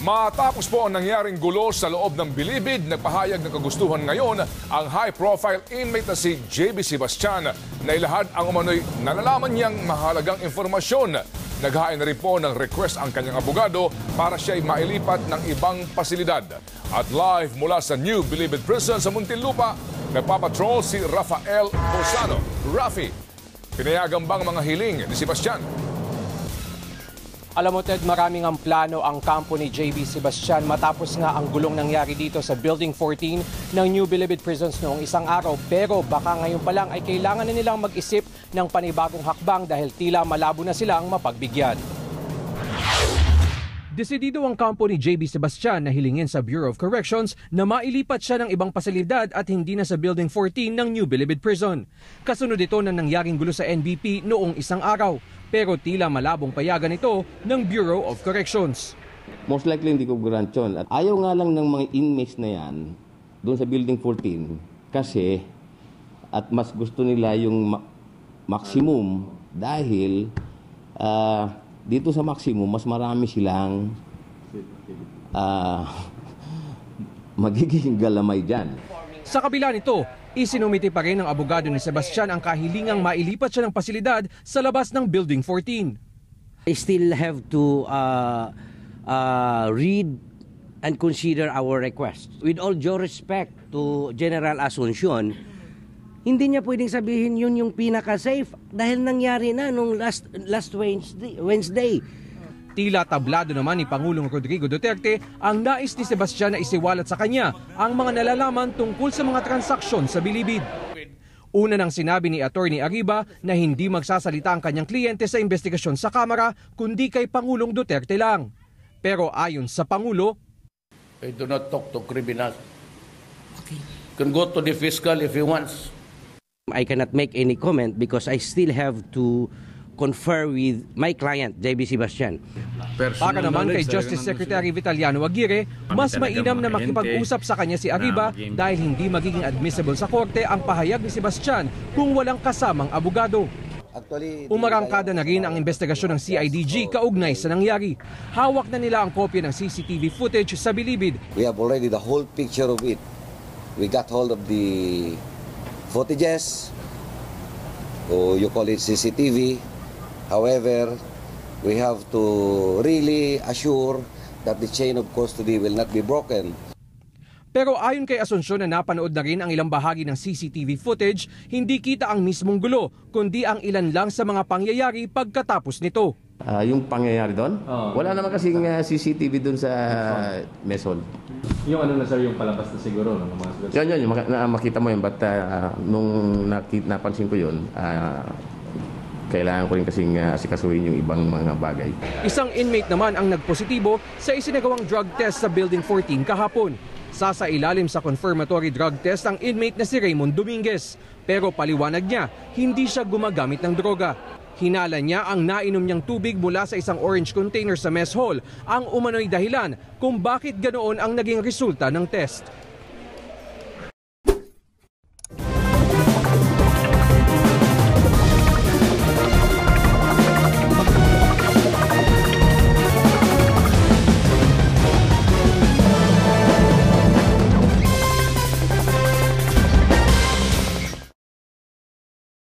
Matapos po ang nangyaring gulo sa loob ng Bilibid, nagpahayag ng kagustuhan ngayon ang high-profile inmate na si JB Sebastian na ilahad ang umano'y nalalaman niyang mahalagang informasyon. Naghain na rin po ng request ang kanyang abogado para siya'y mailipat ng ibang pasilidad. At live mula sa New Bilibid Prison sa Muntinlupa, nagpapatrol si Rafael Bosano. Rafi, pinayagan bang mga hiling ni Sebastian? Alam mo Ted, maraming ang plano ang kampo ni JB Sebastian matapos nga ang gulong nangyari dito sa Building 14 ng New Bilibid Prisons noong isang araw. Pero baka ngayon pa lang ay kailangan na nilang mag-isip ng panibagong hakbang dahil tila malabo na silang mapagbigyan. Desidido ang kampo ni JB Sebastian na hilingin sa Bureau of Corrections na mailipat siya ng ibang pasilidad at hindi na sa Building 14 ng New Bilibid Prison. Kasunod ito na nangyaring gulo sa NBP noong isang araw. Pero tila malabong payagan ito ng Bureau of Corrections. Most likely hindi ko grant yun. At ayaw nga lang ng mga inmates na yan doon sa Building 14 kasi at mas gusto nila yung maximum dahil dito sa maximum mas marami silang magiging galamay dyan. Sa kabila nito, isinumiti pa rin ng abogado ni Sebastian ang kahilingang mailipat siya ng pasilidad sa labas ng Building 14. I still have to read and consider our request. With all due respect to General Asuncion, hindi niya pwedeng sabihin yun yung pinaka-safe dahil nangyari na nung last Wednesday. Tila tablado naman ni Pangulong Rodrigo Duterte ang nais ni Sebastian na isiwalat sa kanya ang mga nalalaman tungkol sa mga transaksyon sa Bilibid. Una nang sinabi ni Attorney Arriba na hindi magsasalita ang kanyang kliyente sa investigasyon sa Kamara kundi kay Pangulong Duterte lang. Pero ayon sa Pangulo, I do not talk to criminals. Okay. You can go to the fiscal if he wants. I cannot make any comment because I still have to confer with my client, JB Sebastian. Para naman kay Justice Secretary Vitaliano Aguirre, mas mainam na makipag-usap sa kanya si Arriba dahil hindi magiging admissible sa korte ang pahayag ni Sebastian kung walang kasamang abogado. Umarangkada na rin ang investigasyon ng CIDG kaugnay sa nangyari. Hawak na nila ang kopya ng CCTV footage sa Bilibid. We have already the whole picture of it. We got hold of the footages, or you call it CCTV. However, we have to really assure that the chain of custody will not be broken. Pero ayon kay Asuncion na napanood na rin ang ilang bahagi ng CCTV footage, hindi kita ang mismong gulo, kundi ang ilan lang sa mga pangyayari pagkatapos nito. Yung pangyayari doon? Wala naman kasing CCTV doon sa mess hall. Yung ano na sir, yung palabas na siguro ng mga Yun, makita mo yun. But nung napansin ko yun, kailangan ko rin kasing asikasuhin yung ibang mga bagay. Isang inmate naman ang nagpositibo sa isinagawang drug test sa Building 14 kahapon. Sasailalim sa confirmatory drug test ang inmate na si Raymond Dominguez. Pero paliwanag niya, hindi siya gumagamit ng droga. Hinala niya ang nainom niyang tubig mula sa isang orange container sa mess hall ang umano'y dahilan kung bakit ganoon ang naging resulta ng test.